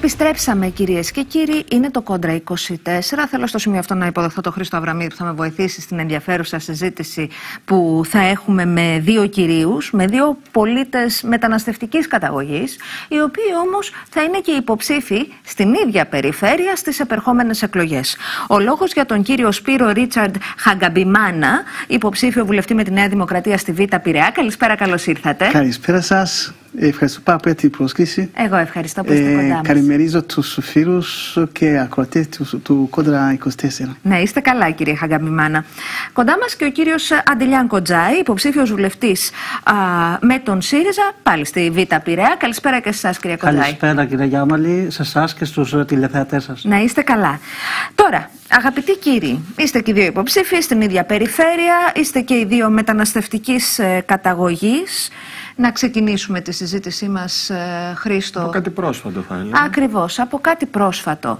Επιστρέψαμε, κυρίες και κύριοι. Είναι το Κόντρα 24. Θέλω στο σημείο αυτό να υποδεχθώ τον Χρήστο Αβραμίδη που θα με βοηθήσει στην ενδιαφέρουσα συζήτηση που θα έχουμε με δύο κυρίους, με δύο πολίτες μεταναστευτικής καταγωγής, οι οποίοι όμως θα είναι και υποψήφοι στην ίδια περιφέρεια στις επερχόμενες εκλογές. Ο λόγος για τον κύριο Σπύρο Ρίτσαρντ Χαγκαμπιμάνα, υποψήφιο βουλευτή με τη Νέα Δημοκρατία στη Β' Πειραιά. Καλησπέρα, καλώς ήρθατε. Καλησπέρα σας. Ευχαριστώ πάρα πολύ την πρόσκληση. Εγώ ευχαριστώ που είστε κοντά μας. Καλημερίζω τους φίλους και ακροατές του Κόντρα 24. Ναι, είστε καλά, κύριε Χαγκαμπιμάνα. Κοντά μας και ο κύριος Αντιλιάν Κοντζάη, υποψήφιος βουλευτής με τον ΣΥΡΙΖΑ, πάλι στη Β' Πειραιά. Καλησπέρα και σε εσάς, κύριε Κοντζάη. Καλησπέρα, κύριε Γιάμαλη, σε εσάς και στους τηλεθεατές σας. Να είστε καλά. Τώρα, αγαπητοί κύριοι, είστε και οι δύο υποψήφοι στην ίδια περιφέρεια, είστε και οι δύο μεταναστευτικής καταγωγής. Να ξεκινήσουμε τη συζήτησή μας, Χρήστο. Από κάτι πρόσφατο θα έλεγα. Ακριβώς, από κάτι πρόσφατο.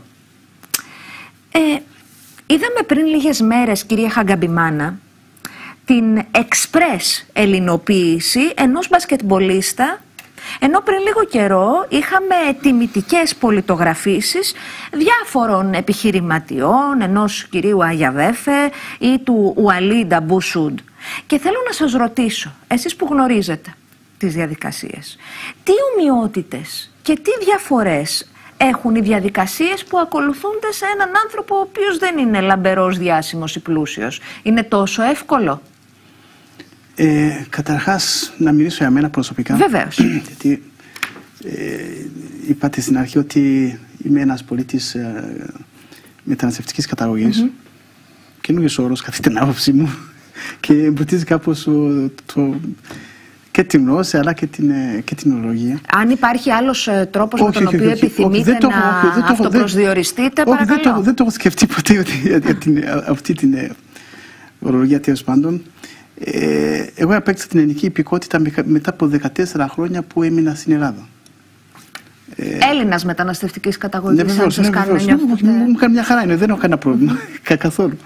Είδαμε πριν λίγες μέρες, κυρία Χαγκαμπιμάνα, την εξπρές ελληνοποίηση ενός μπασκετμπολίστα, ενώ πριν λίγο καιρό είχαμε τιμητικές πολιτογραφήσεις διάφορων επιχειρηματιών, ενός κυρίου Αγιαβέφε ή του Ουαλίντα Μπουσούντ. Και θέλω να σας ρωτήσω, εσείς που γνωρίζετε τις διαδικασίες, τι ομοιότητες και τι διαφορές έχουν οι διαδικασίες που ακολουθούνται σε έναν άνθρωπο ο οποίος δεν είναι λαμπερός, διάσημος ή πλούσιος? Είναι τόσο εύκολο? Καταρχάς, να μιλήσω για μένα προσωπικά. Βεβαίως. Γιατί είπατε στην αρχή ότι είμαι ένας πολίτης μεταναστευτικής καταγωγής. Καινούργιος όρος κατά την άποψή μου και εμποτίζει κάπως και την γνώση αλλά και την ορολογία. Αν υπάρχει άλλος τρόπος με τον οποίο επιθυμείτε να αυτοπροσδιοριστείτε, παρακαλώ. Δεν το έχω σκεφτεί ποτέ αυτή την ορολογία, τέλος πάντων. Εγώ απέκτησα την ελληνική υπηκότητα μετά από 14 χρόνια που έμεινα στην Ελλάδα. Έλληνας μεταναστευτικής καταγωγής, ναι, βεβαίως, αν σας κάνω να νιώθετε. Μου κάνει μια χαρά, δεν έχω κανένα πρόβλημα καθόλου.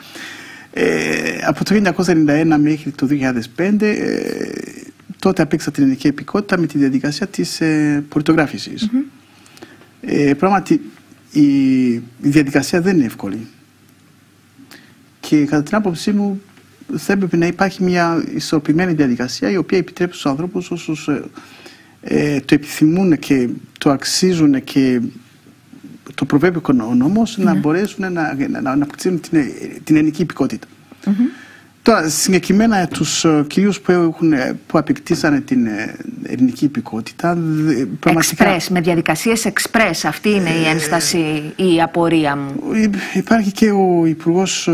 Από το 1991 μέχρι το 2005 τότε απέκτησα την ελληνική υπηκότητα με τη διαδικασία της πολιτογράφησης. Πράγματι η διαδικασία δεν είναι εύκολη και κατά την άποψή μου θα έπρεπε να υπάρχει μια ισορροπημένη διαδικασία η οποία επιτρέπει στους ανθρώπους όσους το επιθυμούν και το αξίζουν και το προβλέπει ο νόμος να μπορέσουν να αποκτήσουν την ελληνική υπηκότητα. Τώρα, συγκεκριμένα τους κυρίους που απεκτήσανε την ελληνική υπηκότητα. Εξπρές, με διαδικασίες εξπρές, αυτή είναι η ένσταση, η απορία μου. Υπάρχει και ο Υπουργός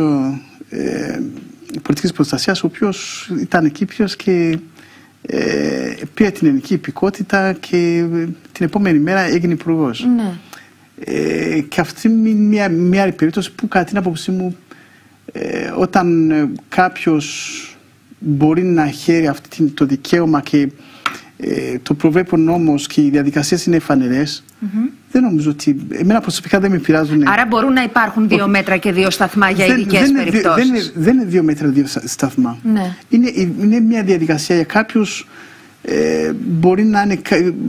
Πολιτικής Προστασίας, ο οποίος ήταν Κύπριος και πήρε την ελληνική υπηκότητα και την επόμενη μέρα έγινε υπουργός. Ναι. Και αυτή είναι μια άλλη περίπτωση που κατά την άποψή μου όταν κάποιος μπορεί να χαίρει αυτό το δικαίωμα και το προβλέπει ο νόμος και οι διαδικασίες είναι φανερές, δεν νομίζω ότι. Εμένα προσωπικά δεν με πειράζουν. Άρα μπορούν να υπάρχουν δύο μέτρα και δύο σταθμά για ειδικές περιπτώσεις. Δεν είναι δύο μέτρα, δύο σταθμά. Ναι. Είναι μια διαδικασία για κάποιους. Μπορεί να είναι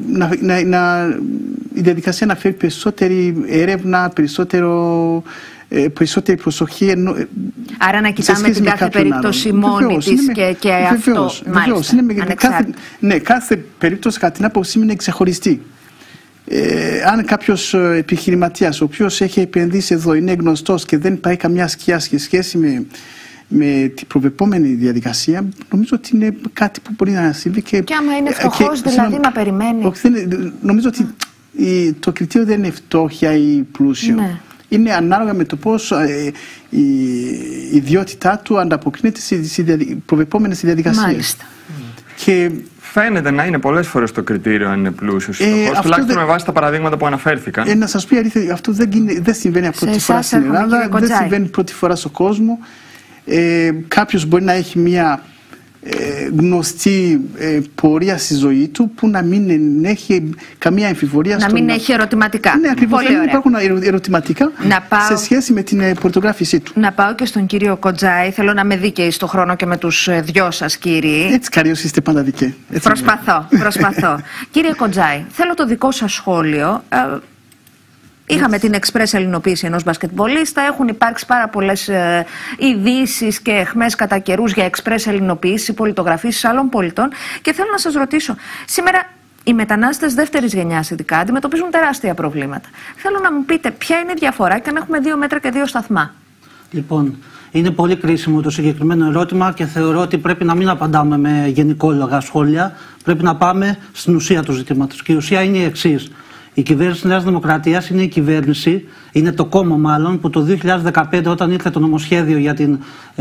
η διαδικασία να φέρει περισσότερη έρευνα, περισσότερη προσοχή. Άρα να κοιτάμε την κάθε περίπτωση μόνη της και αυτό. Ναι, κάθε περίπτωση κατά την άποψή μου είναι ξεχωριστή. Αν κάποιος επιχειρηματίας, ο οποίος έχει επενδύσει εδώ, είναι γνωστός και δεν υπάρχει καμιά σκιά σε σχέση με την προβλεπόμενη διαδικασία, νομίζω ότι είναι κάτι που μπορεί να συμβεί. Και άμα είναι φτωχός, δηλαδή να περιμένει. Νομίζω ότι το κριτήριο δεν είναι φτώχεια ή πλούσιο. Ναι. Είναι ανάλογα με το πώς η ιδιότητά του ανταποκρίνεται στις προβλεπόμενες διαδικασίες. Μάλιστα. Και φαίνεται να είναι πολλές φορές το κριτήριο αν είναι πλούσιος ή φτωχός, τουλάχιστον με βάση τα παραδείγματα που αναφέρθηκαν. Να σας πει αλήθεια, αυτό δεν συμβαίνει πρώτη φορά στην Ελλάδα, δεν συμβαίνει πρώτη φορά στον κόσμο. Κάποιος μπορεί να έχει μια γνωστή πορεία στη ζωή του που να μην έχει καμία αμφιβολία. Να μην έχει ερωτηματικά. Ναι, ακριβώς. Δεν υπάρχουν ερωτηματικά σε σχέση με την πολιτογράφησή του. Να πάω και στον κύριο Κοντζάη. Θέλω να είμαι δίκαιη στον χρόνο και με τους δυο σας, κύριοι. Έτσι καλώς είστε πάντα δικαίοι. Προσπαθώ. Κύριε Κοντζάη, θέλω το δικό σας σχόλιο. Είχαμε την εξπρές ελληνοποίηση ενός μπασκετμπολίστα, έχουν υπάρξει πάρα πολλές ειδήσεις και αιχμές κατά καιρούς για εξπρές ελληνοποίηση, πολιτογραφήσεις άλλων πολιτών. Και θέλω να σας ρωτήσω, σήμερα οι μετανάστες δεύτερης γενιάς ειδικά αντιμετωπίζουν τεράστια προβλήματα. Θέλω να μου πείτε ποια είναι η διαφορά και αν έχουμε 2 μέτρα και 2 σταθμά. Λοιπόν, είναι πολύ κρίσιμο το συγκεκριμένο ερώτημα και θεωρώ ότι πρέπει να μην απαντάμε με γενικόλογα σχόλια. Πρέπει να πάμε στην ουσία του ζητήματος. Και η ουσία είναι η εξής. Η κυβέρνηση της Νέας Δημοκρατίας είναι η κυβέρνηση, είναι το κόμμα μάλλον, που το 2015 όταν ήρθε το νομοσχέδιο για την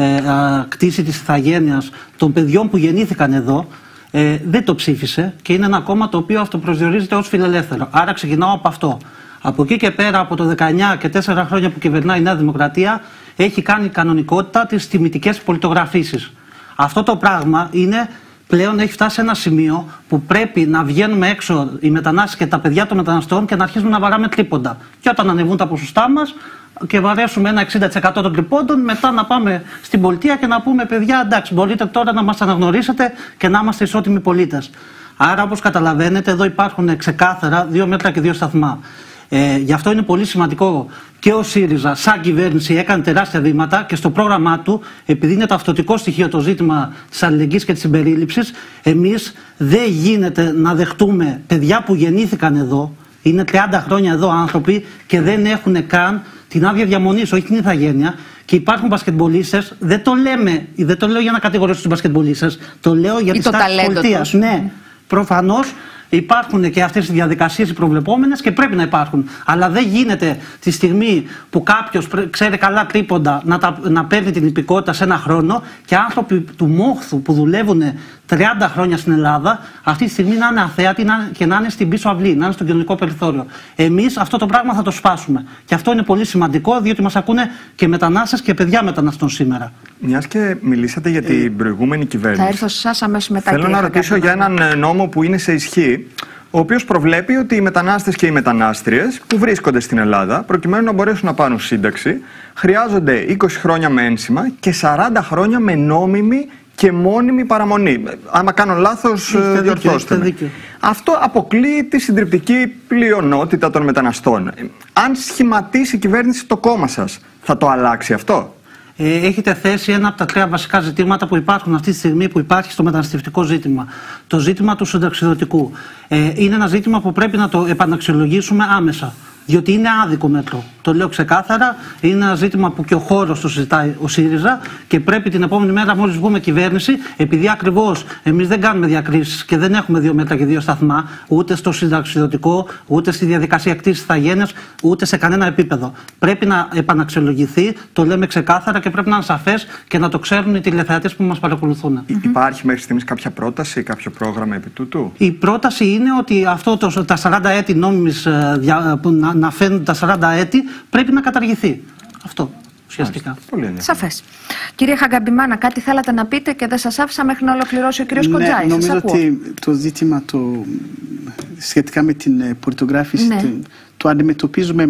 κτήση της ηθαγένειας των παιδιών που γεννήθηκαν εδώ, δεν το ψήφισε και είναι ένα κόμμα το οποίο αυτοπροσδιορίζεται ως φιλελεύθερο. Άρα ξεκινάω από αυτό. Από εκεί και πέρα, από το 19 και 4 χρόνια που κυβερνάει η Νέα Δημοκρατία, έχει κάνει κανονικότητα τις τιμητικές πολιτογραφήσεις. Αυτό το πράγμα πλέον έχει φτάσει σε ένα σημείο που πρέπει να βγαίνουμε έξω οι μετανάστες και τα παιδιά των μεταναστών και να αρχίσουμε να βαράμε τρίποντα. Και όταν ανεβούν τα ποσοστά μας και βαρέσουμε ένα 60% των τρυπώντων, μετά να πάμε στην πολιτεία και να πούμε: παιδιά, εντάξει, μπορείτε τώρα να μας αναγνωρίσετε και να είμαστε ισότιμοι πολίτες. Άρα, όπως καταλαβαίνετε, εδώ υπάρχουν ξεκάθαρα 2 μέτρα και 2 σταθμά. Γι' αυτό είναι πολύ σημαντικό και ο ΣΥΡΙΖΑ σαν κυβέρνηση έκανε τεράστια βήματα και στο πρόγραμμά του, επειδή είναι ταυτοτικό στοιχείο το ζήτημα της αλληλεγγύης και της συμπερίληψης, εμείς δεν γίνεται να δεχτούμε παιδιά που γεννήθηκαν εδώ, είναι 30 χρόνια εδώ άνθρωποι και δεν έχουν καν την άδεια διαμονής, όχι την ηθαγένεια. Και υπάρχουν μπασκετμπολίστες, δεν το λέω για να κατηγορήσω τους μπασκετμπολίστες, το λέω για τη στάση της πολιτείας. Ναι, προφανώς. Υπάρχουν και αυτές οι διαδικασίες οι προβλεπόμενες και πρέπει να υπάρχουν. Αλλά δεν γίνεται τη στιγμή που κάποιος ξέρει καλά τρίποντα να παίρνει την υπηκότητα σε 1 χρόνο και άνθρωποι του μόχθου που δουλεύουν 30 χρόνια στην Ελλάδα αυτή τη στιγμή να είναι αθέατοι και να είναι στην πίσω αυλή, να είναι στο κοινωνικό περιθώριο. Εμείς αυτό το πράγμα θα το σπάσουμε. Και αυτό είναι πολύ σημαντικό, διότι μας ακούνε και μετανάστες και παιδιά μεταναστών σήμερα. Μιας και μιλήσατε για την προηγούμενη κυβέρνηση. Θα έρθω σε εσάς αμέσως μετά. Θέλω να ρωτήσω για έναν νόμο που είναι σε ισχύ, ο οποίος προβλέπει ότι οι μετανάστες και οι μετανάστριες που βρίσκονται στην Ελλάδα, προκειμένου να μπορέσουν να πάρουν σύνταξη, χρειάζονται 20 χρόνια με ένσημα και 40 χρόνια με νόμιμη και μόνιμη παραμονή. Άμα κάνω λάθος, διορθώστε με. Αυτό αποκλείει τη συντριπτική πλειονότητα των μεταναστών. Αν σχηματίσει η κυβέρνηση το κόμμα σας, θα το αλλάξει αυτό? Έχετε θέσει ένα από τα 3 βασικά ζητήματα που υπάρχουν αυτή τη στιγμή, που υπάρχει στο μεταναστευτικό ζήτημα. Το ζήτημα του συνταξιδοτικού. Είναι ένα ζήτημα που πρέπει να το επαναξιολογήσουμε άμεσα. Διότι είναι άδικο μέτρο. Το λέω ξεκάθαρα. Είναι ένα ζήτημα που και ο χώρος το συζητάει ο ΣΥΡΙΖΑ και πρέπει την επόμενη μέρα, μόλις βγούμε κυβέρνηση, επειδή ακριβώς εμείς δεν κάνουμε διακρίσεις και δεν έχουμε 2 μέτρα και 2 σταθμά, ούτε στο συνταξιδοτικό, ούτε στη διαδικασία κτήσης ηθαγένειας, ούτε σε κανένα επίπεδο. Πρέπει να επαναξιολογηθεί, το λέμε ξεκάθαρα και πρέπει να είναι σαφές και να το ξέρουν οι τηλεθεατές που μας παρακολουθούν. Υπάρχει μέχρι στιγμής κάποια πρόταση, κάποιο πρόγραμμα επί τούτου? Η πρόταση είναι ότι τα 40 έτη νόμιμης να φαίνονται τα 40 έτη, πρέπει να καταργηθεί. Αυτό ουσιαστικά. Σαφές. Κύριε Χαγκαμπημάνα, κάτι θέλατε να πείτε και δεν σας άφησα μέχρι να ολοκληρώσει ο κύριος Κοντζάης. Νομίζω ότι το ζήτημα σχετικά με την πολιτογράφηση το αντιμετωπίζουμε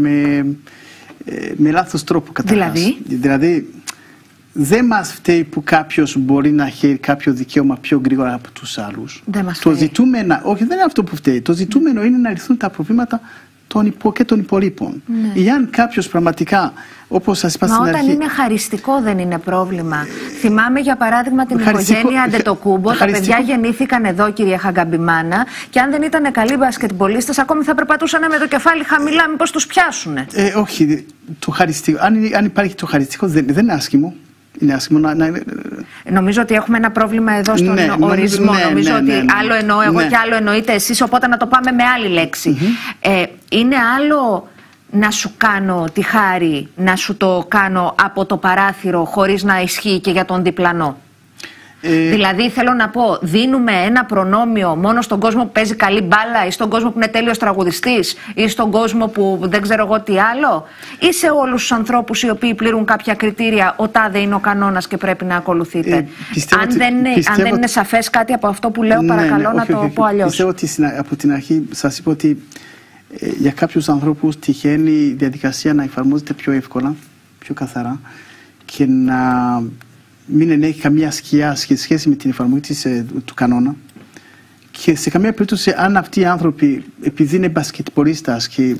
με λάθος τρόπο καταρχάς. Δηλαδή δεν μας φταίει που κάποιος μπορεί να έχει κάποιο δικαίωμα πιο γρήγορα από τους άλλους. Όχι, δεν είναι αυτό που φταίει. Το ζητούμενο είναι να λυθούν τα προβλήματα και των υπολείπων. Εάν κάποιος πραγματικά, όπως σας είπα στην αρχή. Όταν είναι χαριστικό δεν είναι πρόβλημα. Θυμάμαι για παράδειγμα την οικογένεια Αντετοκούμπο. Τα παιδιά γεννήθηκαν εδώ, κύριε Χαγκαμπημάνα, και αν δεν ήταν καλοί μπασκετμπολίστες, ακόμη θα περπατούσαν με το κεφάλι χαμηλά, μήπως τους πιάσουνε. Όχι. Το χαριστικό, αν υπάρχει το χαριστικό, δεν είναι άσχημο. Είναι άσχημο Νομίζω ότι έχουμε ένα πρόβλημα εδώ στον ορισμό. Νομίζω ότι άλλο εννοώ εγώ και άλλο εννοείτε εσείς, οπότε να το πάμε με άλλη λέξη. Είναι άλλο να σου κάνω τη χάρη, να σου το κάνω από το παράθυρο χωρίς να ισχύει και για τον διπλανό. Δηλαδή θέλω να πω, δίνουμε ένα προνόμιο μόνο στον κόσμο που παίζει καλή μπάλα ή στον κόσμο που είναι τέλειος τραγουδιστής ή στον κόσμο που δεν ξέρω εγώ τι άλλο, ή σε όλους τους ανθρώπους οι οποίοι πληρούν κάποια κριτήρια, ο τάδε είναι ο κανόνας και πρέπει να ακολουθείτε? Αν δεν είναι σαφές κάτι από αυτό που λέω, παρακαλώ να το πω αλλιώς. Πιστεύω ότι από την αρχή σας είπα ότι για κάποιους ανθρώπους τυχαίνει η διαδικασία να εφαρμόζεται πιο εύκολα, πιο καθαρά και να μην έχει καμία σκιά σε σχέση με την εφαρμογή του κανόνα. Και σε καμία περίπτωση, αν αυτοί οι άνθρωποι, επειδή είναι μπασκετμπολίστας και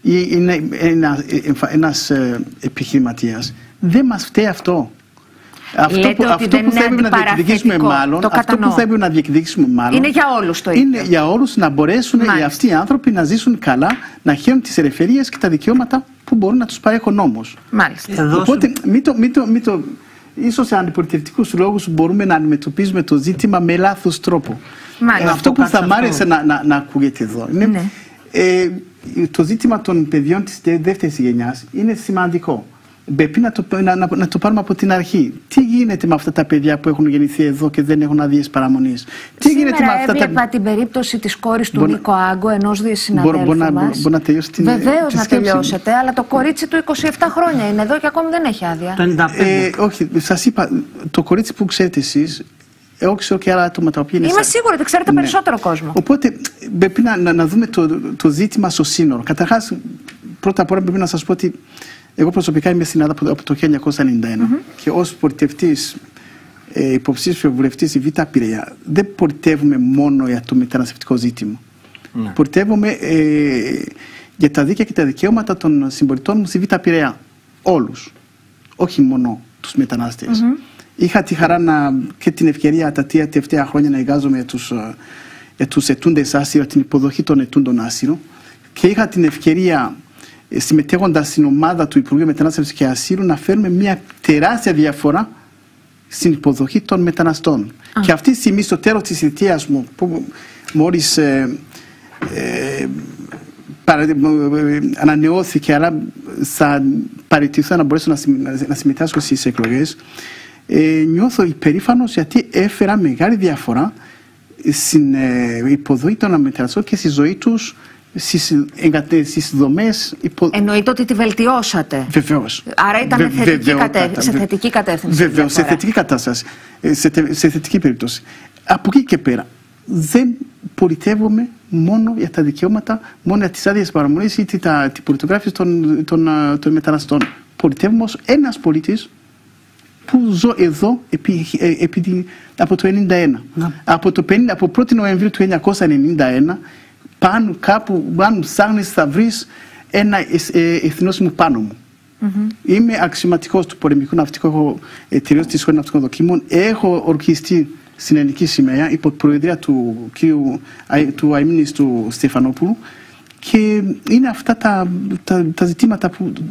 ή είναι ένας επιχειρηματίας, δεν μας φταίει αυτό. Αυτό που θέλουμε να διεκδικήσουμε μάλλον, είναι για όλους το ίδιο. Είναι για όλους να μπορέσουν αυτοί οι άνθρωποι να ζήσουν καλά, να χαίρουν τις ελευθερίες και τα δικαιώματα που μπορούν να τους παρέχει ο νόμος. Μάλιστα. Οπότε ίσως σε αντιπολιτευτικούς λόγους μπορούμε να αντιμετωπίζουμε το ζήτημα με λάθος τρόπο. Αυτό που θα μ' άρεσε να ακούγεται εδώ είναι το ζήτημα των παιδιών της δεύτερης γενιάς είναι σημαντικό. Πρέπει να το πάρουμε από την αρχή. Τι γίνεται με αυτά τα παιδιά που έχουν γεννηθεί εδώ και δεν έχουν άδειες παραμονής? Τι γίνεται με αυτά έβλεπα την περίπτωση της κόρης του Νίκο Άγκο, ενός συναδέλφου μας. Μπορώ να τελειώσω την Βεβαίως να τελειώσετε, αλλά το κορίτσι του 27 χρόνια είναι εδώ και ακόμη δεν έχει άδεια. Όχι, σας είπα, το κορίτσι που ξέρετε εσείς, εγώ ξέρω και άλλα άτομα τα οποία είναι. Είμαι σίγουρη ότι ξέρετε περισσότερο κόσμο. Οπότε πρέπει να δούμε το ζήτημα στο σύνορο. Καταρχάς, πρώτα απ' όλα πρέπει να σας πω ότι εγώ προσωπικά είμαι στην Ελλάδα από το 1991 και ως πολιτευτής, υποψήφιο βουλευτής στη Β' Πειραιά, δεν πολιτεύουμε μόνο για το μεταναστευτικό ζήτημα. Πολιτεύουμε για τα δίκαια και τα δικαιώματα των συμπολιτών μου στη Β' Πειραιά. Όλους. Όχι μόνο τους μετανάστες. Είχα τη χαρά και την ευκαιρία τα τελευταία χρόνια να εργάζομαι για τους ετούντες άσυλο, την υποδοχή των ετούντων άσυλο, και είχα την ευκαιρία, συμμετέχοντας στην ομάδα του Υπουργείου Μετανάστευσης και Ασύλου, να φέρουμε μια τεράστια διαφορά στην υποδοχή των μεταναστών. Και αυτή τη στιγμή, στο τέλος της θητείας μου, που μόλις ανανεώθηκε, αλλά θα παραιτηθώ να μπορέσω να συμμετάσχω στις εκλογές, νιώθω υπερήφανος γιατί έφερα μεγάλη διαφορά στην υποδοχή των μεταναστών και στη ζωή τους, στις δομές. Εννοείται ότι τη βελτιώσατε. Βεβαίως. Άρα ήταν σε θετική κατεύθυνση. Βεβαίως, σε θετική κατάσταση, σε θετική περίπτωση. Από εκεί και πέρα δεν πολιτεύομαι μόνο για τα δικαιώματα, μόνο για τις άδειες παραμονής ή την πολιτογράφηση των μεταναστών. Πολιτεύομαι ως ένας πολίτης που ζω εδώ από το 1991. Από 1η Νοεμβρίου του 1991, αν ψάχνεις θα βρεις ένα εθνόσημο πάνω μου. Είμαι αξιωματικός του πολεμικού ναυτικού, έχω τελειώσει τη σχολή ναυτικών δοκίμων, έχω ορκιστεί στην ελληνική σημαία υπό προεδρία του αείμνης του Στεφανόπουλου, και είναι αυτά τα ζητήματα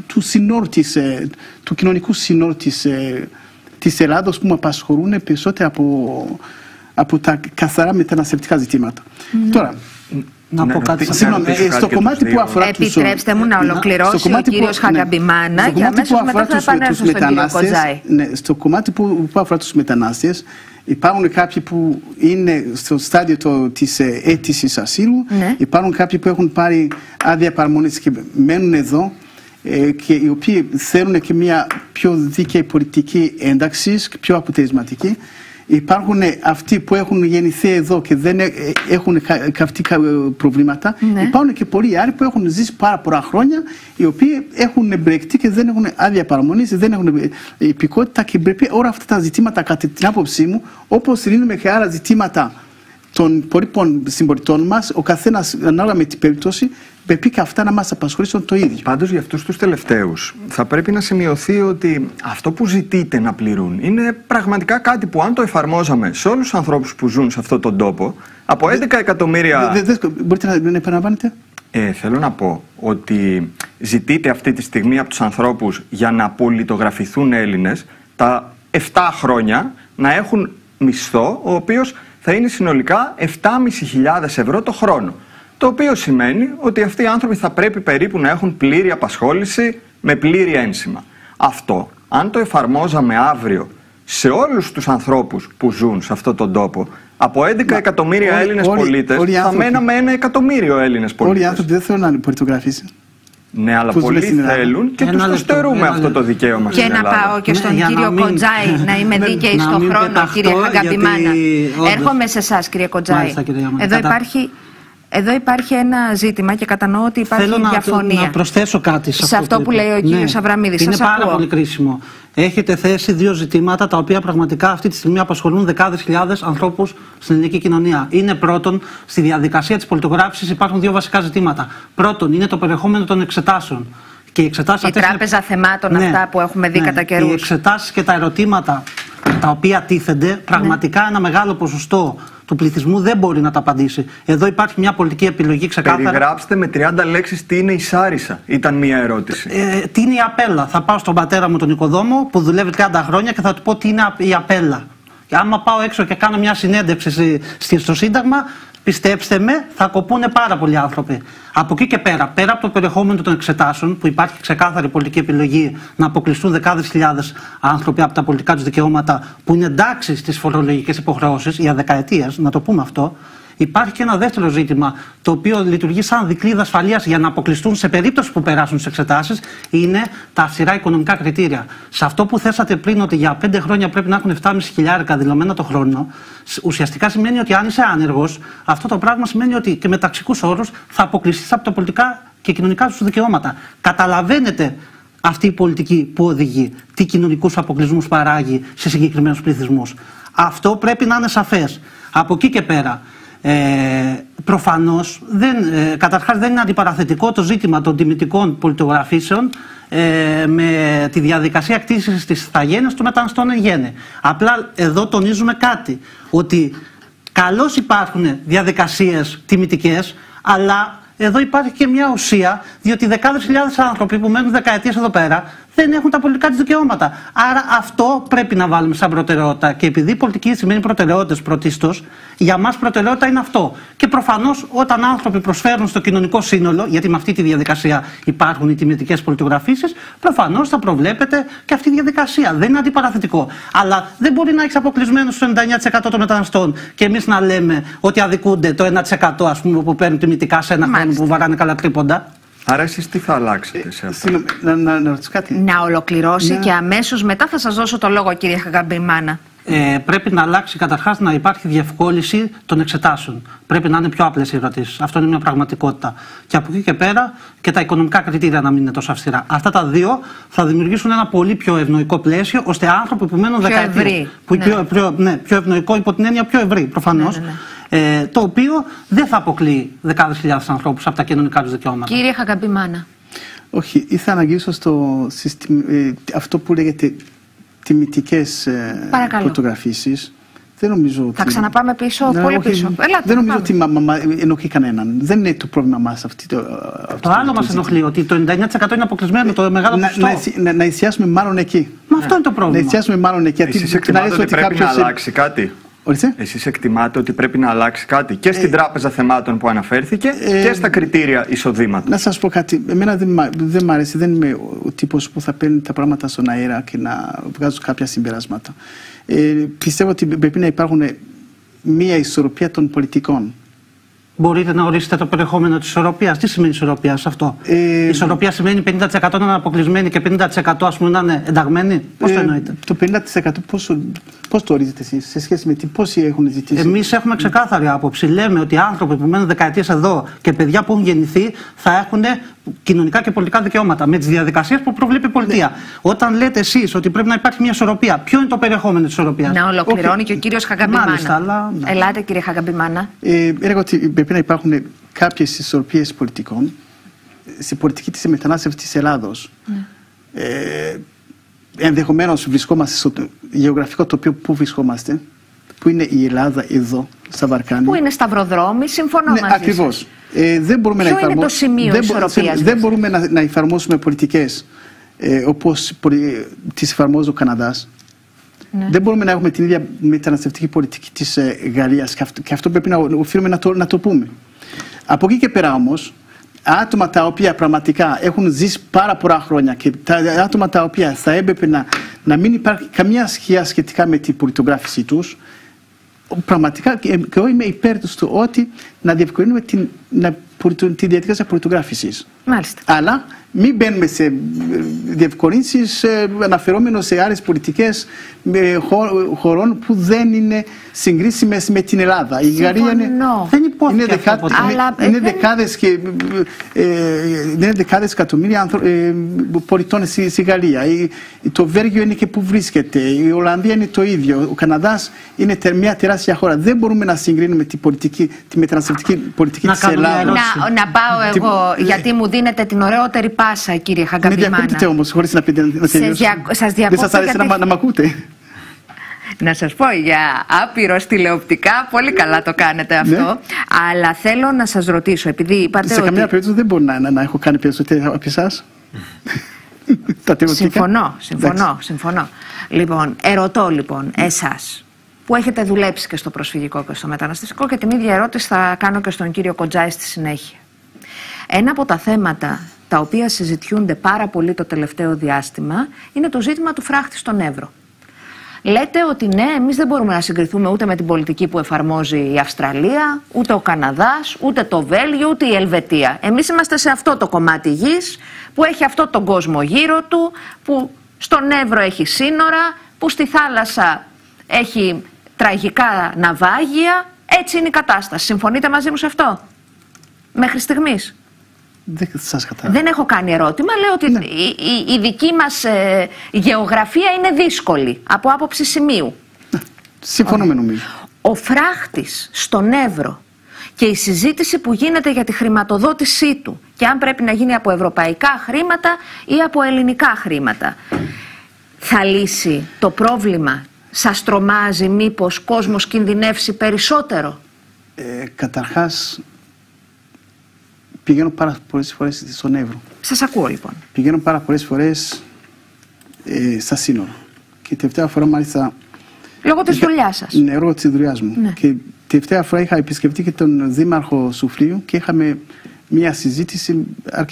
του κοινωνικού συνόρου της Ελλάδος που με απασχολούν περισσότερο από τα καθαρά μεταναστευτικά ζητήματα. Τώρα, να πω κάτι. Στο κομμάτι που αφορά επιτρέψτε μου να ολοκληρώσει ο κύριος Χαγκαμπιμάνα και αμέσως μετά θα επανέλθω στον κύριο Κοντζάη. Στο κομμάτι που αφορά τους μετανάστες, υπάρχουν κάποιοι που είναι στο στάδιο της αίτησης ασύλου, υπάρχουν κάποιοι που έχουν πάρει άδεια παραμονής και μένουν εδώ, και οι οποίοι θέλουν και μια πιο δίκαιη πολιτική ένταξη και πιο αποτελεσματική. Υπάρχουν αυτοί που έχουν γεννηθεί εδώ και δεν έχουν καυτικά προβλήματα. Υπάρχουν και πολλοί άλλοι που έχουν ζήσει πάρα πολλά χρόνια, οι οποίοι έχουν μπρεκτεί και δεν έχουν άδεια παραμονής, δεν έχουν υπηκότητα, και πρέπει όλα αυτά τα ζητήματα, κατά την άποψή μου, όπως λύνουμε και άλλα ζητήματα των υπόλοιπων συμπολιτών μας, ο καθένας ανάλογα με την περίπτωση, πρέπει και αυτά να μας απασχολήσουν το ίδιο. Πάντως για αυτούς τους τελευταίους θα πρέπει να σημειωθεί ότι αυτό που ζητείτε να πληρούν είναι πραγματικά κάτι που, αν το εφαρμόζαμε σε όλους τους ανθρώπους που ζουν σε αυτόν τον τόπο, από 11 εκατομμύρια... Μπορείτε να επαναλαμβάνετε? Θέλω να πω ότι ζητείτε αυτή τη στιγμή από τους ανθρώπους, για να πολιτογραφηθούν Έλληνες, τα 7 χρόνια να έχουν μισθό, ο οποίος θα είναι συνολικά 7.500 ευρώ το χρόνο. Το οποίο σημαίνει ότι αυτοί οι άνθρωποι θα πρέπει περίπου να έχουν πλήρη απασχόληση με πλήρη ένσημα. Αυτό, αν το εφαρμόζαμε αύριο σε όλους τους ανθρώπους που ζουν σε αυτόν τον τόπο, από 11 εκατομμύρια Έλληνες πολίτες, θα μέναμε 1 εκατομμύριο Έλληνες πολίτες. Όλοι οι άνθρωποι δεν θέλουν να πολιτογραφήσουν. Ναι, αλλά πολλοί θέλουν και τους το στερούμε αυτό το δικαίωμα στην Ελλάδα. Και να πάω και στον κύριο Κοντζάη, να είμαι δίκαιη στον χρόνο, κύριε Χαγκαμπιμάνα. Έρχομαι σε εσάς, κύριε Κοντζάη. Εδώ υπάρχει Εδώ υπάρχει ένα ζήτημα και κατανοώ ότι υπάρχει διαφωνία. Θέλω να προσθέσω κάτι σε αυτό που λέει ο κύριος Αβραμίδης. Είναι πάρα πολύ κρίσιμο. Έχετε θέσει δύο ζητήματα τα οποία πραγματικά αυτή τη στιγμή απασχολούν δεκάδες χιλιάδες ανθρώπους στην ελληνική κοινωνία. Είναι πρώτον, στη διαδικασία της πολιτογράφησης υπάρχουν δύο βασικά ζητήματα. Πρώτον, είναι το περιεχόμενο των εξετάσεων. Και οι τράπεζα θεμάτων, αυτά που έχουμε δει κατά καιρούς. Οι εξετάσεις και τα ερωτήματα τα οποία τίθενται, πραγματικά ένα μεγάλο ποσοστό του πληθυσμού δεν μπορεί να τα απαντήσει. Εδώ υπάρχει μια πολιτική επιλογή ξεκάθαρα. Περιγράψτε με 30 λέξεις τι είναι η Σάρισα, ήταν μια ερώτηση. Τι είναι η Απέλα. Θα πάω στον πατέρα μου τον οικοδόμο που δουλεύει 30 χρόνια και θα του πω τι είναι η Απέλα. Και άμα πάω έξω και κάνω μια συνέντευξη στο Σύνταγμα, πιστέψτε με, θα κοπούνε πάρα πολλοί άνθρωποι. Από εκεί και πέρα από το περιεχόμενο των εξετάσεων, που υπάρχει ξεκάθαρη πολιτική επιλογή να αποκλειστούν δεκάδες χιλιάδες άνθρωποι από τα πολιτικά τους δικαιώματα που είναι εντάξει στις φορολογικές υποχρεώσεις για δεκαετίες, να το πούμε αυτό, υπάρχει και ένα δεύτερο ζήτημα, το οποίο λειτουργεί σαν δικλείδα ασφαλείας για να αποκλειστούν σε περίπτωση που περάσουν τις εξετάσεις, είναι τα αυστηρά οικονομικά κριτήρια. Σε αυτό που θέσατε πριν, ότι για 5 χρόνια πρέπει να έχουν 7.500 δηλωμένα το χρόνο, ουσιαστικά σημαίνει ότι αν είσαι άνεργος, αυτό το πράγμα σημαίνει ότι και με ταξικούς όρους θα αποκλειστείς από τα πολιτικά και κοινωνικά σου δικαιώματα. Καταλαβαίνετε αυτή η πολιτική που οδηγεί, τι κοινωνικούς αποκλεισμούς παράγει σε συγκεκριμένους πληθυσμούς. Αυτό πρέπει να είναι σαφές. Από εκεί και πέρα. Προφανώς καταρχάς δεν είναι αντιπαραθετικό το ζήτημα των τιμητικών πολιτογραφήσεων με τη διαδικασία κτήσης της ηθαγένειας των μεταναστών εν γέννη. Απλά εδώ τονίζουμε κάτι, ότι καλώς υπάρχουν διαδικασίες τιμητικές, αλλά εδώ υπάρχει και μια ουσία, διότι δεκάδες χιλιάδες άνθρωποι που μένουν δεκαετίες εδώ πέρα δεν έχουν τα πολιτικά τους δικαιώματα. Άρα αυτό πρέπει να βάλουμε σαν προτεραιότητα. Και επειδή η πολιτική σημαίνει προτεραιότητες πρωτίστως, για μας προτεραιότητα είναι αυτό. Και προφανώς όταν άνθρωποι προσφέρουν στο κοινωνικό σύνολο, γιατί με αυτή τη διαδικασία υπάρχουν οι τιμητικές πολιτογραφήσεις, προφανώς θα προβλέπεται και αυτή η διαδικασία. Δεν είναι αντιπαραθετικό. Αλλά δεν μπορεί να έχεις αποκλεισμένο στο 99% των μεταναστών και εμείς να λέμε ότι αδικούνται το 1% ας πούμε, που παίρνουν τιμητικά σε ένα χρόνο που βαράνε καλά τρίποντα. Άρα εσείς τι θα αλλάξετε σε αυτό? Να ολοκληρώσει και αμέσως μετά θα σας δώσω το λόγο, κύριε Χαγκαμπημάνα. Πρέπει να αλλάξει καταρχάς να υπάρχει διευκόλυνση των εξετάσεων. Πρέπει να είναι πιο απλές οι ερωτήσεις. Αυτό είναι μια πραγματικότητα. Και από εκεί και πέρα και τα οικονομικά κριτήρια να μην είναι τόσο αυστηρά. Αυτά τα δύο θα δημιουργήσουν ένα πολύ πιο ευνοϊκό πλαίσιο, ώστε άνθρωποι που μένουν δεκαετίες. Πιο ευνοϊκό υπό την έννοια πιο ευρύ προφανώς. Το οποίο δεν θα αποκλείει δεκάδες χιλιάδες ανθρώπους από τα κοινωνικά τους δικαιώματα. Κύριε Χαγκαμπημάνα. Όχι, ήθελα να αγγίσω στο αυτό που λέγεται τιμητικές φωτογραφίσεις. Δεν νομίζω ότι... Θα ξαναπάμε πίσω, πολύ πίσω. Δεν νομίζω ότι ενοχλεί κανέναν. Δεν είναι το πρόβλημα μας αυτή το άλλο μας ενοχλεί, ότι το 99% είναι αποκλεισμένο, το μεγάλο ποσοστό. Να εστιάσουμε μάλλον εκεί. Μα αυτό είναι το πρόβλημα. Να εστιάσουμε μάλλον εκεί. Εσείς εκτιμάτε ότι πρέπει να αλλάξει κάτι? Εσείς εκτιμάτε ότι πρέπει να αλλάξει κάτι και στην Τράπεζα Θεμάτων που αναφέρθηκε και στα κριτήρια εισοδήματος? Να σας πω κάτι. Εμένα δεν μ' αρέσει. Δεν είμαι ο τύπος που θα παίρνει τα πράγματα στον αέρα και να βγάζω κάποια συμπεράσματα. Πιστεύω ότι πρέπει να υπάρχουν μία ισορροπία των πολιτικών. Μπορείτε να ορίσετε το περιεχόμενο της ισορροπίας? Τι σημαίνει ισορροπία σε αυτό? Η ισορροπία σημαίνει 50% να είναι αποκλεισμένοι και 50% ας πούμε να είναι ενταγμένοι? Πώς το εννοείτε? Το 50% πώς το ορίζετε εσείς σε σχέση με πόσοι έχουν ζητήσει? Εμείς έχουμε ξεκάθαρη άποψη. Λέμε ότι άνθρωποι που μένουν δεκαετίες εδώ και παιδιά που έχουν γεννηθεί θα έχουν κοινωνικά και πολιτικά δικαιώματα με τις διαδικασίες που προβλέπει η πολιτεία. Όταν λέτε εσείς ότι πρέπει να υπάρχει μια ισορροπία, ποιο είναι το περιεχόμενο της ισορροπίας? Να ολοκληρώνει και ο κύριος Χαγκαμπημάνα. Ελάτε, κύριε Χαγκαμπημάνα. Έλεγα ότι πρέπει να υπάρχουν κάποιες ισορροπίες πολιτικών. Στην πολιτική της μετανάστευσης της Ελλάδος, ενδεχομένως βρισκόμαστε στο γεωγραφικό τοπίο που βρισκόμαστε, που είναι η Ελλάδα εδώ, στα Βαλκάνια. Που είναι σταυροδρόμοι, συμφωνώ μαζί σας. Ακριβώς. Δεν μπορούμε Ποιο είναι το σημείο ισορροπίας? Δεν μπορούμε να εφαρμόσουμε πολιτικές όπως τις εφαρμόζει ο Καναδάς. Δεν μπορούμε να έχουμε την ίδια μεταναστευτική πολιτική της Γαλλίας και αυτό πρέπει να οφείλουμε να το πούμε. Από εκεί και πέρα όμως, άτομα τα οποία πραγματικά έχουν ζήσει πάρα πολλά χρόνια και τα άτομα τα οποία θα έπρεπε να μην υπάρχει καμία σχέση σχετικά με την πολιτογράφησή τους, πραγματικά και εγώ είμαι υπέρ του ότι να διευκολύνουμε τη διαδικασία πολιτογράφησης. Μάλιστα. Αλλά Μην μπαίνουμε σε διευκολύνσεις αναφερόμενος σε άλλες πολιτικές χωρών που δεν είναι συγκρίσιμες με την Ελλάδα. Η Γαλλία είναι δεκάδες εκατομμύρια πολιτών στη Γαλλία. Το Βέλγιο είναι και που βρίσκεται. Η Ολλανδία είναι το ίδιο. Ο Καναδάς είναι μια τεράστια χώρα. Δεν μπορούμε να συγκρίνουμε τη μεταναστευτική πολιτική της Ελλάδας. Να πάω εγώ, γιατί μου δίνετε την ωραιότερη πάσα, κύριε Χαγκαμπιμάνα. Με διακόπτετε όμως, χωρίς να τελειώσω. Δεν σας άρεσε να μ' ακούτε? Να σας πω, για άπειρος τηλεοπτικά, πολύ καλά το κάνετε αυτό. Ναι. Αλλά θέλω να σας ρωτήσω, επειδή είπατε σε καμία περίπτωση δεν μπορεί να έχω κάνει περισσότερο από εσάς. Συμφωνώ. Λοιπόν, ερωτώ εσάς, που έχετε δουλέψει και στο προσφυγικό και στο μεταναστευτικό, και την ίδια ερώτηση θα κάνω και στον κύριο Κοντζάη στη συνέχεια. Ένα από τα θέματα τα οποία συζητιούνται πάρα πολύ το τελευταίο διάστημα είναι το ζήτημα του φράχτη στον Εύρο. Λέτε ότι ναι, εμείς δεν μπορούμε να συγκριθούμε ούτε με την πολιτική που εφαρμόζει η Αυστραλία, ούτε ο Καναδάς, ούτε το Βέλγιο, ούτε η Ελβετία. Εμείς είμαστε σε αυτό το κομμάτι γης που έχει αυτό τον κόσμο γύρω του, που στον Εύρο έχει σύνορα, που στη θάλασσα έχει τραγικά ναυάγια. Έτσι είναι η κατάσταση. Συμφωνείτε μαζί μου σε αυτό? Μέχρι στιγμής. Δεν έχω κάνει ερώτημα. Λέω ότι ναι, η δική μας γεωγραφία είναι δύσκολη από άποψη σημείου. Συμφωνούμε νομίζω. Ο φράχτης στον Εύρο και η συζήτηση που γίνεται για τη χρηματοδότησή του και αν πρέπει να γίνει από ευρωπαϊκά χρήματα ή από ελληνικά χρήματα, θα λύσει το πρόβλημα? Σας τρομάζει μήπως κόσμος κινδυνεύσει περισσότερο? Καταρχάς, πηγαίνω πάρα πολλές φορές στον Εύρο. Σας ακούω λοιπόν. Πηγαίνω πάρα πολλές φορές στα σύνορα. Και τελευταία φορά μάλιστα... Λόγω της δουλειάς σας. Ναι, λόγω της δουλειάς μου. Ναι. Και τελευταία φορά είχα επισκεφτεί και τον Δήμαρχο Σουφλίου και είχαμε μια συζήτηση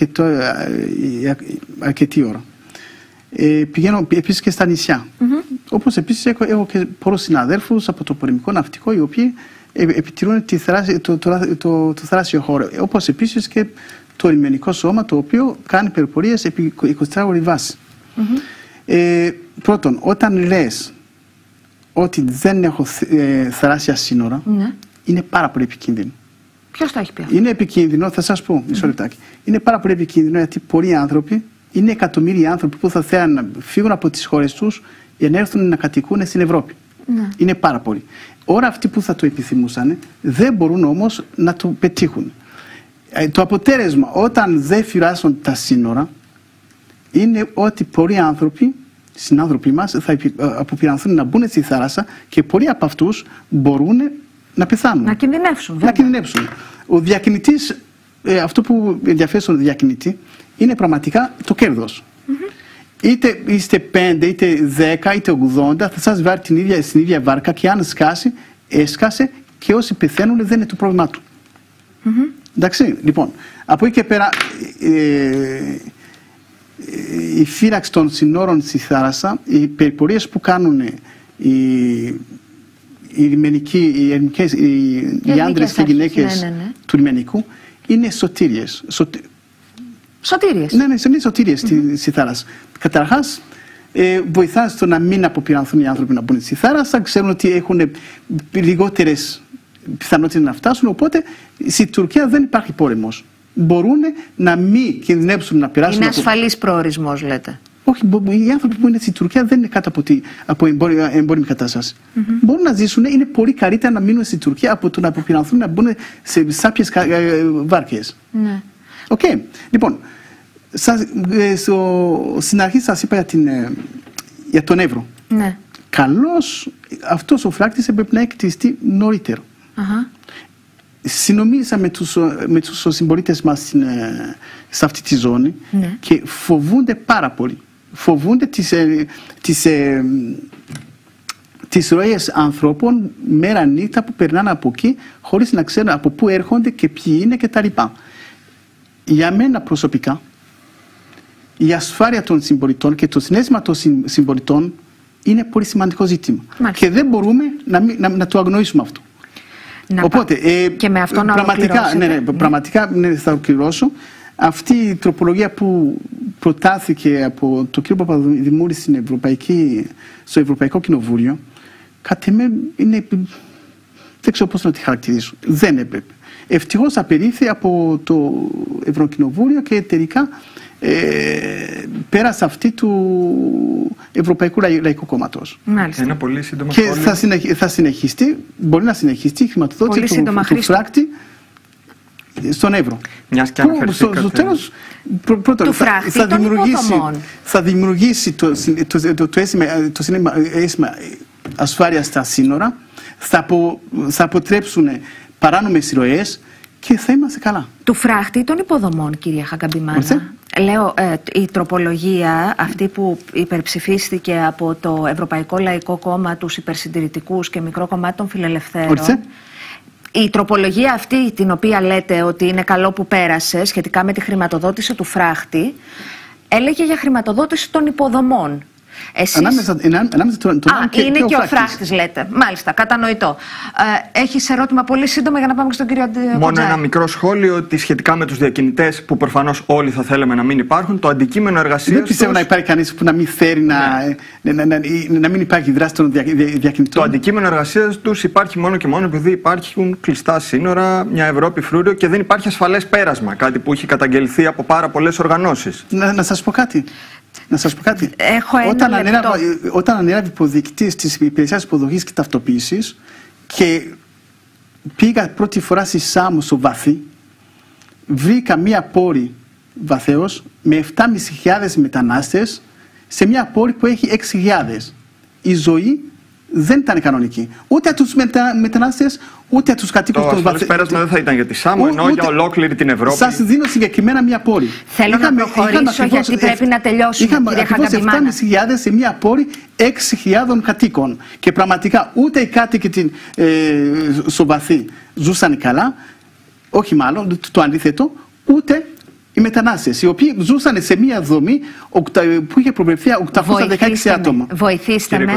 αρκετή ώρα. Πηγαίνω επίσης και στα νησιά. Όπως επίσης έχω και πολλούς συναδέλφους από το πολεμικό ναυτικό, οι οποίοι επιτηρούν το θαλάσσιο χώρο. Όπως επίσης και το λιμενικό σώμα, το οποίο κάνει περιπολίες επί 24ωρη βάση. Πρώτον, όταν λες ότι δεν έχω θαλάσσια σύνορα, είναι πάρα πολύ επικίνδυνο. Ποιος το έχει πει αυτό? Είναι επικίνδυνο, θα σας πω μισό λεπτάκι. Είναι πάρα πολύ επικίνδυνο γιατί πολλοί άνθρωποι, είναι εκατομμύρια άνθρωποι που θα θέλουν να φύγουν από τις χώρες τους για να έρθουν να κατοικούν στην Ευρώπη. Είναι πάρα πολλοί. Όλα αυτοί που θα το επιθυμούσαν δεν μπορούν όμως να το πετύχουν. Το αποτέλεσμα όταν δεν φυράσουν τα σύνορα είναι ότι πολλοί άνθρωποι, συνάνθρωποι μας, θα αποπειραθούν να μπουν στη θάλασσα και πολλοί από αυτούς μπορούν να πεθάνουν. Να κινδυνεύσουν. Να κινδυνεύσουν. Ο διακινητής, αυτό που ενδιαφέρει στον διακινητή είναι πραγματικά το κέρδος. Είτε είστε 5, είτε 10, είτε 80, θα σας βάλει στην ίδια βάρκα και αν σκάσει, έσκασε και όσοι πεθαίνουν δεν είναι το πρόβλημά του. Εντάξει, λοιπόν, από εκεί και πέρα η φύλαξη των συνόρων στη θάλασσα, οι περιπολίες που κάνουν οι άντρες και οι γυναίκες του λιμενικού είναι σωτήριες. Σωτήριες. Ναι, είναι σωτήριες στη θάλασσα. Καταρχάς, βοηθά στο να μην αποπειραθούν οι άνθρωποι να μπουν στη θάλασσα, ξέρουν ότι έχουν λιγότερες πιθανότητες να φτάσουν, οπότε στη Τουρκία δεν υπάρχει πόλεμος. Μπορούν να μην κινδυνεύσουν να περάσουν. Είναι ασφαλής προορισμός, λέτε? Όχι, οι άνθρωποι που είναι στη Τουρκία δεν είναι κάτω από εμπόριμη κατάσταση. Μπορούν να ζήσουν, είναι πολύ καλύτερα να μείνουν στη Τουρκία από το να αποπειραθούν να μπουν σε σάπιες βάρκες. Ναι. Okay. Λοιπόν, στην αρχή σας είπα για τον Εύρο. Ναι. Καλώς αυτός ο φράκτης έπρεπε να έχει κτιστεί νωρίτερο. Συνομίλησα με τους συμπολίτες μας σε αυτή τη ζώνη και φοβούνται πάρα πολύ. Φοβούνται τις ροές ανθρώπων μέρα νύχτα που περνάνε από εκεί χωρίς να ξέρουν από πού έρχονται και ποιοι είναι κτλ. Για μένα προσωπικά η ασφάλεια των συμπολιτών και το συναίσθημα των συμπολιτών είναι πολύ σημαντικό ζήτημα. Μάλιστα. Και δεν μπορούμε να το αγνοήσουμε αυτό. Οπότε, και με αυτό να πραγματικά θα ολοκληρώσω. αυτή η τροπολογία που προτάθηκε από τον κ. Παπαδημούλη στο Ευρωπαϊκό Κοινοβούλιο, κατ' εμέ είναι. Δεν ξέρω πώς να τη χαρακτηρίσω. Δεν έπρεπε. Ευτυχώς απερίφθη από το Ευρωκοινοβούλιο και τελικά πέρασε αυτή του Ευρωπαϊκού Λαϊκού Κόμματος. Ένα πολύ σύντομο και θα συνεχιστεί, μπορεί να συνεχιστεί η χρηματοδότηση του φράκτη στον Εύρω. Μιας και αναφερθήκατε. Στο τέλος, πρώτον, θα δημιουργήσει το αίσθημα ασφάλειας στα σύνορα, θα αποτρέψουν παράνομες ροές και θα είμαστε καλά. Του φράχτη των υποδομών, κυρία Χαγκαμπημάνα. Λέω, η τροπολογία αυτή που υπερψηφίστηκε από το Ευρωπαϊκό Λαϊκό Κόμμα, τους υπερσυντηρητικούς και μικρό κομμάτι των φιλελευθέρων. Η τροπολογία αυτή, την οποία λέτε ότι είναι καλό που πέρασε σχετικά με τη χρηματοδότηση του φράχτη, έλεγε για χρηματοδότηση των υποδομών. Εσείς... Ανάμεσα είναι και ο φράχτης, λέτε. Μάλιστα, κατανοητό. Έχεις ερώτημα πολύ σύντομα για να πάμε και στον κύριο Κοντζάη. Μόνο ένα μικρό σχόλιο ότι σχετικά με τους διακινητές που προφανώς όλοι θα θέλαμε να μην υπάρχουν, το αντικείμενο εργασίας. Δεν πιστεύω να υπάρχει κανείς που να μην θέλει να μην υπάρχει δράση των διακινητών. Το αντικείμενο εργασίας τους υπάρχει μόνο και μόνο επειδή υπάρχουν κλειστά σύνορα, μια Ευρώπη φρούριο και δεν υπάρχει ασφαλές πέρασμα. Κάτι που έχει καταγγελθεί από πάρα πολλές οργανώσεις. Να σας πω κάτι. Έχω όταν ανέλαβε υποδιοικητής της υπηρεσίας υποδοχής και ταυτοποίησης και πήγα πρώτη φορά στη Σάμο στο Βαθύ, βρήκα μία πόλη βαθέως με 7.500 μετανάστες σε μία πόλη που έχει 6.000. Η ζωή δεν ήταν κανονική. Ούτε τους μετανάστες, ούτε τους κατοίκους των βαθέων. Το πέρασμα δεν θα ήταν για τη Σάμο, ενώ για ολόκληρη την Ευρώπη. Σας δίνω συγκεκριμένα μια πόλη. Θέλω να προχωρήσω γιατί πρέπει να τελειώσουμε, κύριε Χαγκαμπημάνα. Είχαμε 7.500 σε μια πόλη 6.000 κατοίκων. Και πραγματικά ούτε οι κάτοικοι στο Βαθύ ζούσαν καλά, όχι μάλλον, το αντίθετο, ούτε οι μετανάστες, οι οποίοι ζούσαν σε μια δομή που είχε προβλεφθεί 816 άτομα. Βοηθήστε με.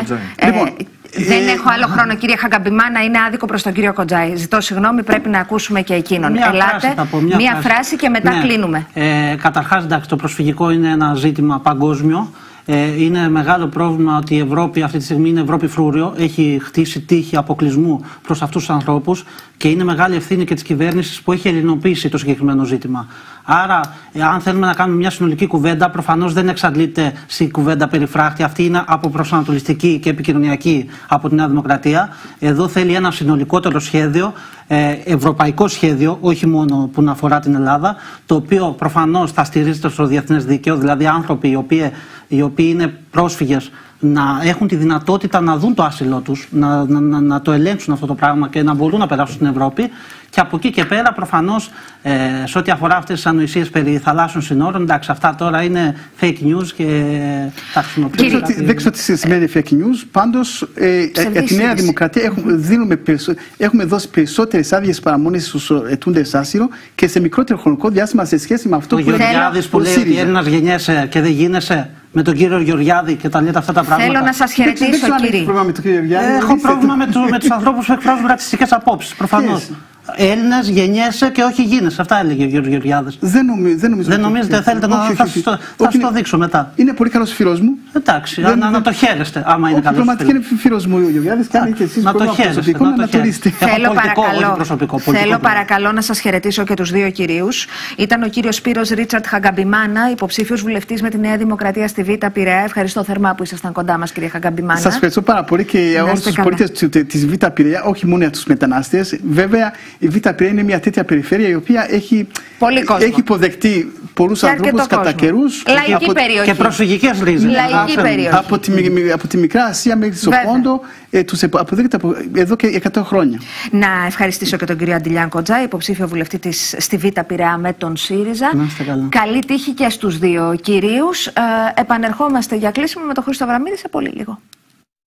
Δεν έχω άλλο χρόνο, κύριε Χαγκαμπημάνα, είναι άδικο προς τον κύριο Κοντζάη. Ζητώ συγγνώμη, πρέπει να ακούσουμε και εκείνον. Ελάτε, μία φράση και μετά κλείνουμε. Καταρχάς, εντάξει, το προσφυγικό είναι ένα ζήτημα παγκόσμιο. Είναι μεγάλο πρόβλημα ότι η Ευρώπη αυτή τη στιγμή είναι Ευρώπη φρούριο. Έχει χτίσει τείχη αποκλεισμού προς αυτούς τους ανθρώπους και είναι μεγάλη ευθύνη και της κυβέρνησης που έχει ελληνοποιήσει το συγκεκριμένο ζήτημα. Άρα, αν θέλουμε να κάνουμε μια συνολική κουβέντα, προφανώς δεν εξαντλείται στη κουβέντα περί φράχτη. Αυτή είναι αποπροσανατολιστική και επικοινωνιακή από τη Νέα Δημοκρατία. Εδώ θέλει ένα συνολικότερο σχέδιο, ευρωπαϊκό σχέδιο, όχι μόνο που να αφορά την Ελλάδα, το οποίο προφανώς θα στηρίζεται στο διεθνές δίκαιο, δηλαδή άνθρωποι οι οποίοι είναι πρόσφυγες να έχουν τη δυνατότητα να δουν το άσυλό τους, να το ελέγξουν αυτό το πράγμα και να μπορούν να περάσουν στην Ευρώπη. Και από εκεί και πέρα, προφανώς, σε ό,τι αφορά αυτές τις ανοησίες περί θαλάσσιων συνόρων, εντάξει, αυτά τώρα είναι fake news και τα χρησιμοποιούν. Δεν ξέρω τι σημαίνει fake news. Πάντως, για τη Νέα Δημοκρατία έχουμε δώσει περισσότερες άδειες παραμονής στους ετούντες άσυλο και σε μικρότερο χρονικό διάστημα σε σχέση με αυτό που λέει ο Γεωργιάδης που λέει ότι Έλληνας γεννιέσαι και δεν γίνεσαι. Με τον κύριο Γεωργιάδη και τα λέτε αυτά τα πράγματα. Θέλω να σας χαιρετήσω, κύριε. Έχω πρόβλημα με τους ανθρώπους που εκφράζουν ρατσιστικές απόψεις. Προφανώς. Έλληνας γεννιέσαι και όχι γίνεσαι. Αυτά έλεγε ο Γιώργος Γεωργιάδης. Δεν νομίζω. Δεν νομίζετε, θέλετε να σας το δείξω μετά. Είναι πολύ καλός φίλος μου. Εντάξει, να το χαίρεστε. Άμα είναι καλός. Πραγματικά είναι φίλος μου ο Γεωργιάδης. Κάνει και εσείς να το χαίρεστε. Θέλω παρακαλώ να σας χαιρετήσω και τους δύο κυρίους. Ήταν ο κύριος Σπύρος Ρίτσαρντ Χαγκαμπημάνα, υποψήφιος βουλευτής με τη Νέα Δημοκρατία στη Β' Πειραιά. Ευχαριστώ θερμά που ήσασταν κοντά μας, κύριε Χαγκαμπημάνα. Σας ευχαριστώ πάρα πολύ και για όλους τους πολίτες της Β' Πειραιά, όχι μόνο για τους μετανάστες. Βέβαια, η Β' Πειραιά είναι μια τέτοια περιφέρεια η οποία έχει υποδεχτεί πολλούς ανθρώπους κατά καιρούς. Λαϊκή περιοχή. Και προσφυγικές ρίζες. Λαϊκή περιοχή. Από τη Μικρά Ασία μέχρι τη Πόντο, τους αποδέχεται εδώ και 100 χρόνια. Να ευχαριστήσω και τον κύριο Αντιλιάν Κοντζάη, υποψήφιο βουλευτή στη Β' Πειραιά με τον ΣΥΡΙΖΑ. Καλή τύχη και στους δύο κυρίους. Επανερχόμαστε για κλείσιμο με τον Χρήστο Βραμίδη σε πολύ λίγο.